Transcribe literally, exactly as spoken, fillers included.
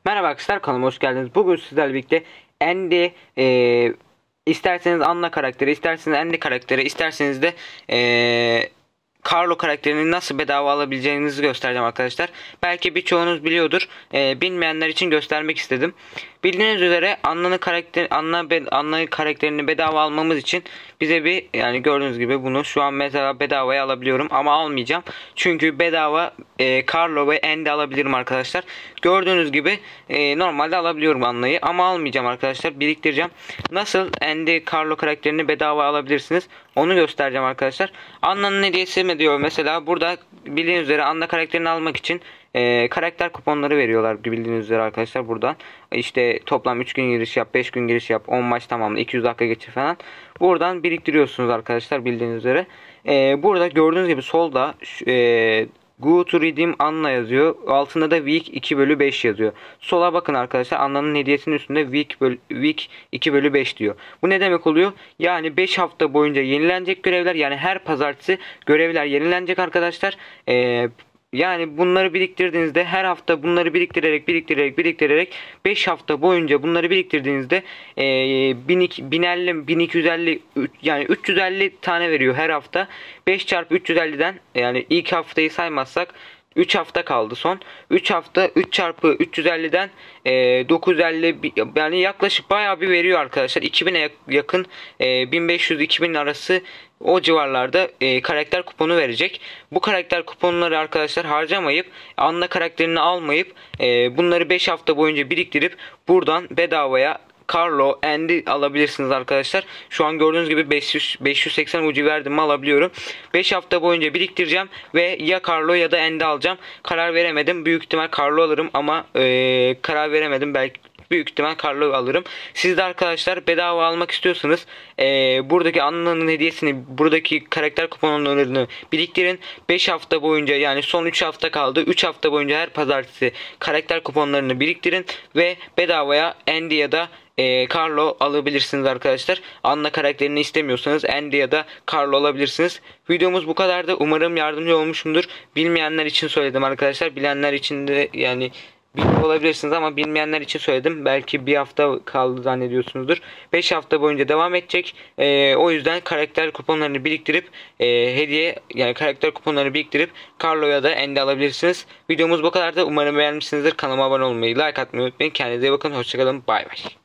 Merhaba arkadaşlar, kanalıma hoş geldiniz. Bugün sizlerle birlikte Andy, e, isterseniz Anna karakteri, isterseniz Andy karakteri, isterseniz de e, Carlo karakterini nasıl bedava alabileceğinizi göstereceğim arkadaşlar. Belki birçoğunuz biliyordur. E, bilmeyenler için göstermek istedim. Bildiğiniz üzere Anna'nın karakteri, Anna Anna karakterini bedava almamız için bize bir, yani gördüğünüz gibi bunu şu an mesela bedavaya alabiliyorum ama almayacağım. Çünkü bedava e, Carlo ve Andy alabilirim arkadaşlar. Gördüğünüz gibi e, normalde alabiliyorum Anna'yı ama almayacağım arkadaşlar. Biriktireceğim. Nasıl Andy Carlo karakterini bedava alabilirsiniz onu göstereceğim arkadaşlar. Anna'nın hediyesi mi diyor mesela, burada bildiğiniz üzere Anna karakterini almak için e, karakter kuponları veriyorlar bildiğiniz üzere arkadaşlar. Buradan işte toplam üç gün giriş yap, beş gün giriş yap, on maç tamamla, iki yüz dakika geçir falan. Buradan biriktiriyorsunuz arkadaşlar bildiğiniz üzere. E, burada gördüğünüz gibi solda e, Go to Redeem Anna yazıyor. Altında da Week iki bölü beş yazıyor. Sola bakın arkadaşlar. Anna'nın hediyesinin üstünde Week, bölü, week iki bölü beş diyor. Bu ne demek oluyor? Yani beş hafta boyunca yenilenecek görevler. Yani her pazartesi görevler yenilenecek arkadaşlar. Eee... Yani bunları biriktirdiğinizde, her hafta bunları biriktirerek biriktirerek biriktirerek beş hafta boyunca bunları biriktirdiğinizde e, bin elli bin iki yüz elli yani üç yüz elli tane veriyor her hafta. beş çarpı üç yüz elliden, yani ilk haftayı saymazsak üç hafta kaldı son. üç hafta üç çarpı üç yüz elliden e, dokuz yüz elli, yani yaklaşık bayağı bir veriyor arkadaşlar. iki bine yakın, e, bin beş yüz iki bin arası o civarlarda e, karakter kuponu verecek. Bu karakter kuponları arkadaşlar harcamayıp, Anna karakterini almayıp e, bunları beş hafta boyunca biriktirip buradan bedavaya Carlo, Andy alabilirsiniz arkadaşlar. Şu an gördüğünüz gibi beş yüz beş yüz seksen ucu verdim mi alabiliyorum. beş hafta boyunca biriktireceğim ve ya Carlo ya da Andy alacağım. Karar veremedim. Büyük ihtimal Carlo alırım ama e, karar veremedim. Belki büyük ihtimal Carlo alırım. Siz de arkadaşlar bedava almak istiyorsanız e, buradaki Anna'nın hediyesini, buradaki karakter kuponlarını biriktirin. beş hafta boyunca, yani son üç hafta kaldı. üç hafta boyunca her pazartesi karakter kuponlarını biriktirin ve bedavaya Andy ya da e, Carlo alabilirsiniz arkadaşlar. Anna karakterini istemiyorsanız Andy ya da Carlo alabilirsiniz. Videomuz bu kadardı. Umarım yardımcı olmuşumdur. Bilmeyenler için söyledim arkadaşlar. Bilenler için de yani biliyor olabilirsiniz ama bilmeyenler için söyledim. Belki bir hafta kaldı zannediyorsunuzdur. beş hafta boyunca devam edecek. Ee, o yüzden karakter kuponlarını biriktirip e, hediye, yani karakter kuponlarını biriktirip Carlo ya da Andy alabilirsiniz. Videomuz bu kadar da, umarım beğenmişsinizdir. Kanalıma abone olmayı, like atmayı unutmayın. Kendinize iyi bakın. Hoşçakalın. Bay bay.